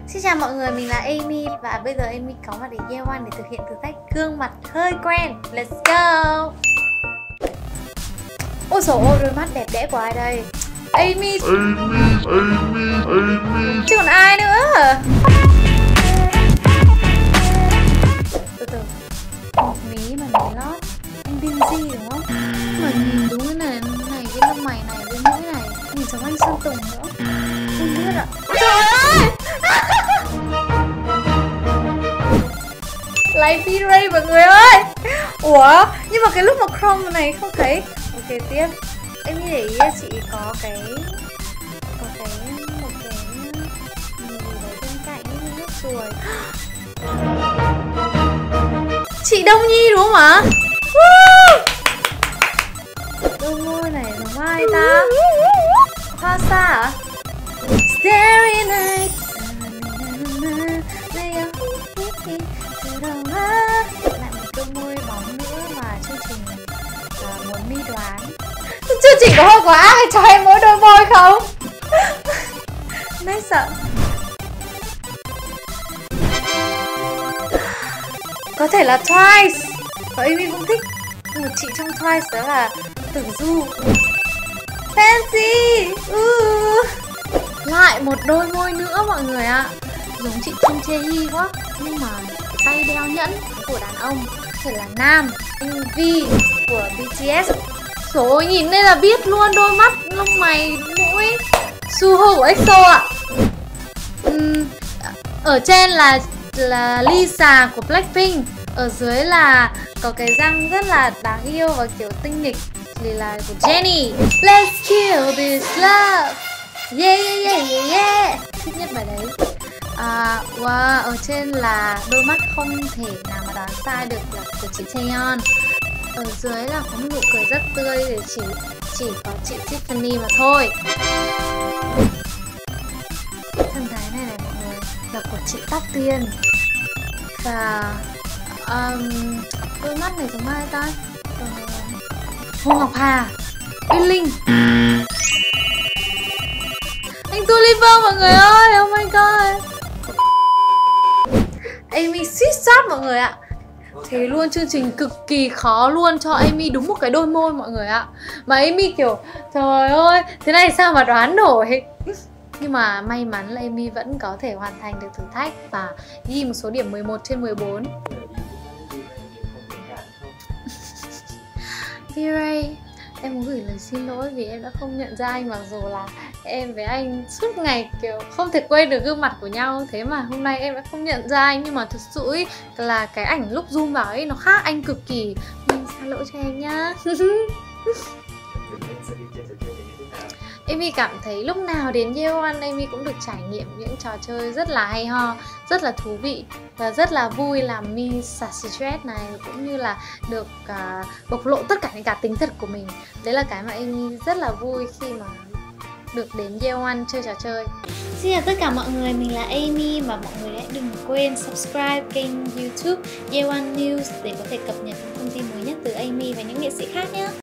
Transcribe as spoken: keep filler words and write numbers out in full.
Xin chào mọi người, mình là Amy và bây giờ Amy có mặt để Year One để thực hiện thử thách gương mặt hơi quen. Let's go! Ôi dồi ôi, đôi mắt đẹp đẽ của ai đây? Amy! Amy, Amy, Amy. Chứ còn ai nữa? Từ từ, một mí mà mí lót. Anh tin gì đúng không? Mà nhìn đúng cái này, này cái lông mày này, cái mũi này, nhìn giống anh Sơn Tùng nữa. Không biết ạ. Trời ơi! Lấy V-Ray mọi người ơi. Ủa, nhưng mà cái lúc mà Chrome này không thấy. Ok, tiếp. Em nghĩ để ý chị có cái có cái một cái gì đấy bên cạnh như nước ruồi. Chị Đông Nhi đúng không ạ? Đôi môi này giống ai ta? Hoa Sa à? Starry night. Lại một đôi môi bóng nữa mà chương trình uh, muốn mi đoán. Chương trình có hơi quá hay cho em mỗi đôi môi không? Nãy sợ. Có thể là Twice. Và Amy cũng thích một chị trong Twice đó là Tử Du. Fancy. uh. Lại một đôi môi nữa mọi người ạ. Giống chị Kim Tae Hee quá. Nhưng mà tay đeo nhẫn của đàn ông. Phải là nam. Anh V của bê tê ét. Trời ơi, nhìn đây là biết luôn. Đôi mắt, lông mày, mũi. Suho của ích o ạ. uhm, Ở trên là là Lisa của Blackpink. Ở dưới là có cái răng rất là đáng yêu và kiểu tinh nghịch thì là của Jennie. Let's kill this love. Yeah yeah yeah yeah yeah. Thích nhất bài đấy. À, wow, ở trên là đôi mắt không thể nào mà đoán sai được là của chị Taeyeon. Ở dưới là có một nụ cười rất tươi để chỉ chỉ có chị Tiffany mà thôi. Thân thái này này mọi người là của chị Tóc Tiên. Và um, đôi mắt này giống ai ta? Uh, Hồ Ngọc Hà, Uyên Linh, anh Tuliver mọi người ơi, oh my god. Amy suýt soát mọi người ạ. Thế luôn, chương trình cực kỳ khó luôn, cho Amy đúng một cái đôi môi mọi người ạ. Mà Amy kiểu trời ơi, thế này sao mà đoán nổi. Nhưng mà may mắn là Amy vẫn có thể hoàn thành được thử thách và ghi một số điểm mười một trên mười bốn. V-Ray, em muốn gửi lời xin lỗi vì em đã không nhận ra anh, mặc dù là em với anh suốt ngày kiểu không thể quên được gương mặt của nhau. Thế mà hôm nay em đã không nhận ra anh. Nhưng mà thực sự ý, là cái ảnh lúc zoom vào ấy nó khác anh cực kỳ. Mình xa lỗi cho em nhá. Amy cảm thấy lúc nào đến Year One Amy cũng được trải nghiệm những trò chơi rất là hay ho, rất là thú vị và rất là vui, làm mi xả stress này, cũng như là được uh, bộc lộ tất cả những cá tính thật của mình. Đấy là cái mà Amy rất là vui khi mà được đến Year One chơi trò chơi. Xin chào tất cả mọi người, mình là Amy và mọi người hãy đừng quên subscribe kênh YouTube Year One News để có thể cập nhật những thông tin mới nhất từ Amy và những nghệ sĩ khác nhé.